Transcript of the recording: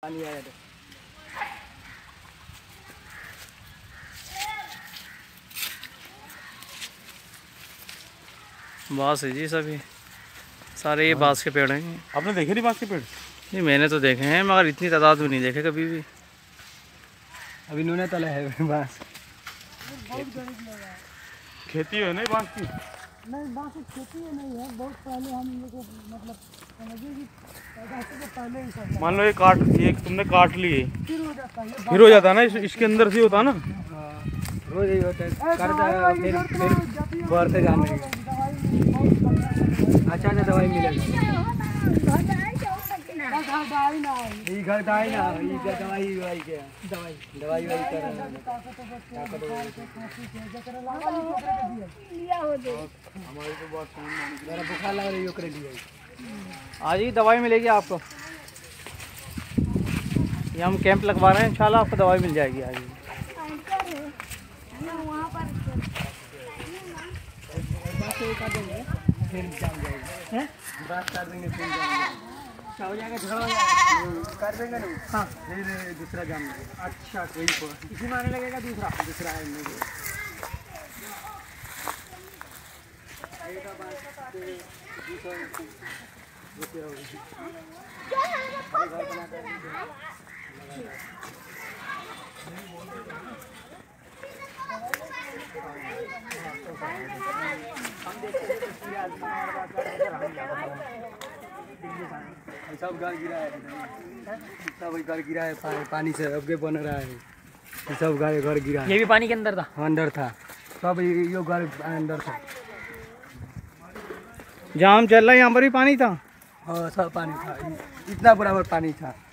पानी आया बांस है जी, सभी सारे ये बांस के पेड़ हैं। आपने देखे नहीं बांस के पेड़? नहीं, मैंने तो देखे हैं मगर इतनी तादाद में नहीं देखे कभी भी। अभी नूने तले है बांस। खेती है नहीं बांस की? नहीं, बांस की खेती नहीं है। बहुत पहले हम लोग को मतलब समझिए कि पहले ही सब मान लो ये तुमने काट लिए फिर हो जाता है। फिर हो जाता है ना, इसके अंदर से होता है ना। रोज यही होता है, करता फिर बढ़ते जाने। अच्छा दवाई मिलेगी। घर दवाई ना दवाई के दवाई कर हमारे को बहुत बुखार लग रही है। आज ही दवाई मिलेगी आपको। ये हम कैंप लगवा रहे हैं, इंशाल्लाह आपको दवाई मिल जाएगी आज ही। फिर जाम जाएगा, बात कर देंगे, फिर जाम हो जाएगा, झगड़ा हो जाएगा, कर देंगे ना। हाँ, फिर दूसरा जाम लगेगा। अच्छा, कोई इसी में आने लगेगा दूसरा है सब घर गिरा है, सब घर गिरा है पानी से अब बन रहा है। सब घर गिरा है। ये भी पानी के अंदर था? अंदर था, सब यो घर अंदर था। जहाँ हम चल रहे हैं यहाँ पर भी पानी था। हाँ, सब पानी था, इतना बराबर पानी था।